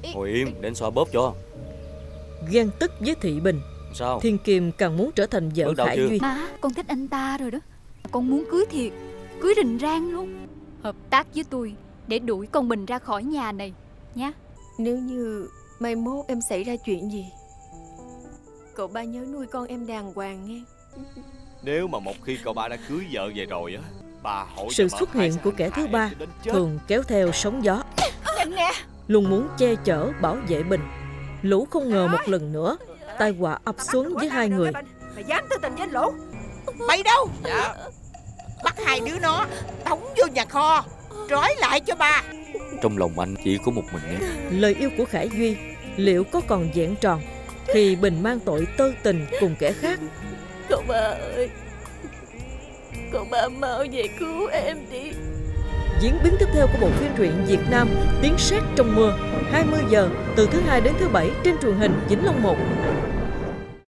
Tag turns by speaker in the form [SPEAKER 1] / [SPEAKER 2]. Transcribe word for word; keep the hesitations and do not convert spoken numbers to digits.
[SPEAKER 1] Ngồi im để anh xoa bóp cho.
[SPEAKER 2] Ghen tức với Thị Bình,
[SPEAKER 1] Sao?
[SPEAKER 2] Thiên Kiều càng muốn trở thành vợ Khải
[SPEAKER 1] chưa?
[SPEAKER 2] Duy.
[SPEAKER 3] Má, con thích anh ta rồi đó. Con muốn cưới thiệt, cưới rình rang luôn. Hợp tác với tôi để đuổi con Bình ra khỏi nhà này nhé.
[SPEAKER 4] Nếu như mai mốt em xảy ra chuyện gì, cậu ba nhớ nuôi con em đàng hoàng nghe.
[SPEAKER 5] Nếu mà một khi cậu ba đã cưới vợ về rồi á, bà hỏi
[SPEAKER 2] Sự xuất hiện của kẻ thứ ba thường kéo theo sóng gió, luôn muốn che chở bảo vệ Bình. Lũ không ngờ một lần nữa tai họa ập xuống với hai người.
[SPEAKER 6] Mày dám tư tình với anh Lũ? Mày đâu? Dạ. Bắt hai đứa nó đóng vô nhà kho, trói lại cho ba.
[SPEAKER 1] Trong lòng anh chỉ có một mình em.
[SPEAKER 2] Lời yêu của Khải Duy liệu có còn vẹn tròn khi Bình mang tội tơ tình cùng kẻ khác?
[SPEAKER 4] Cậu ba ơi, cậu ba mau về cứu em đi.
[SPEAKER 2] Diễn biến tiếp theo của bộ phim truyện Việt Nam Tiếng Sét Trong Mưa, hai mươi giờ từ thứ hai đến thứ bảy trên truyền hình Vĩnh Long một.